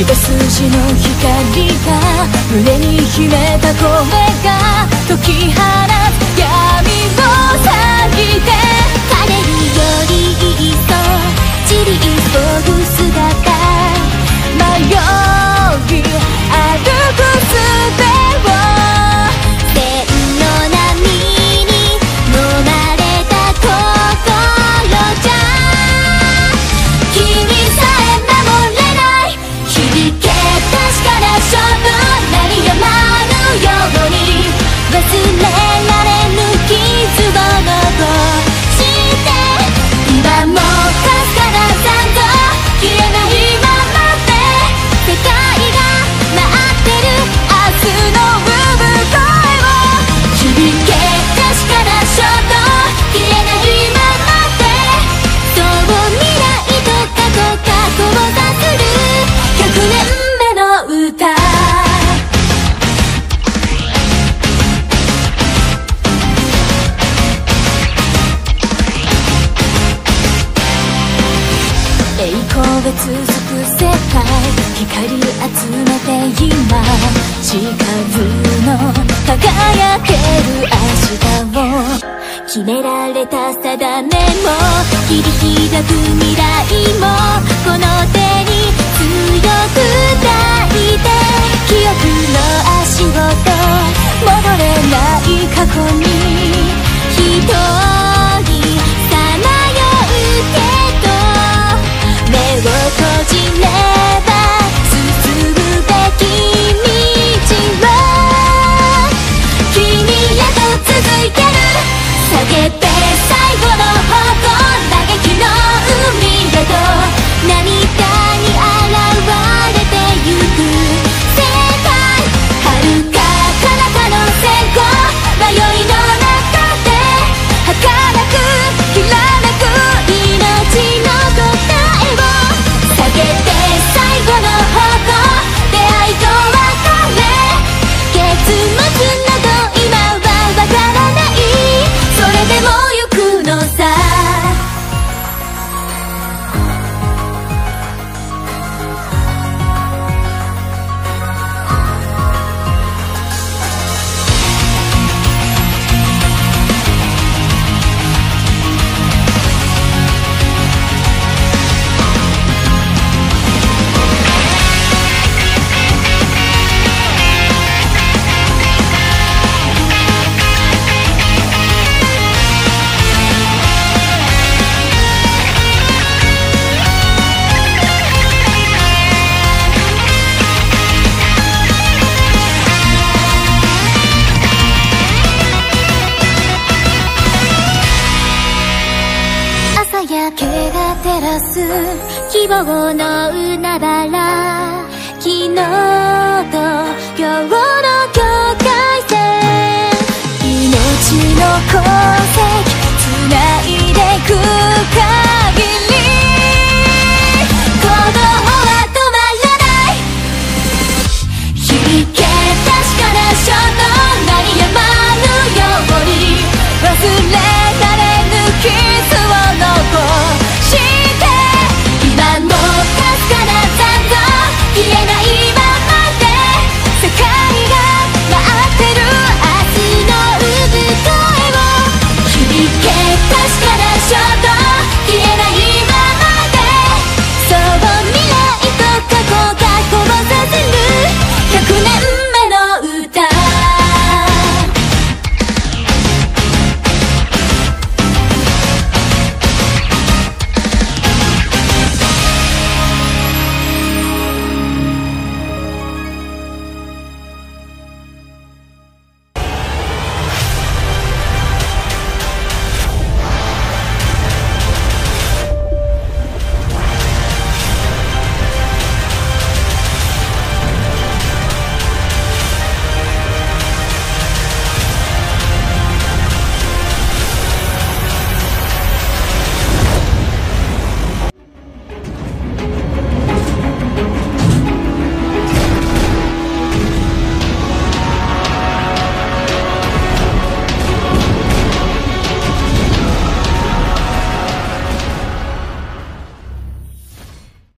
一筋の光が胸に秘めた声が解き放つ闇を遮って枯れるよりいっそ散り急ぐ姿迷い歩く術を千の波に飲まれた心じゃ君さえ守れない響け確かな勝負鳴りやまぬように忘れられぬ傷を残して今もかすかな残像消えないままで世界が待ってる明日の産声を響け確かな衝動消えないままでそう未来と過去が交差する100年目の歌栄光が続く世界光集めて今誓うの輝ける明日を決められた定めも切り開く未来もこの手に強く抱いて記憶の足音戻れない過去に一人さまようけど目を閉じれば進むべき道は君へと続いてる叫べ最後の方向嘆きの海へと涙に現れてゆく世界遥か彼方の線香迷いの中で儚くきらめく命の答えを下げて最後の方向出会いと別れ結末など今はわからないそれでも行くのさ朝焼けが照らす希望の海原昨日と今日の境界線命の功績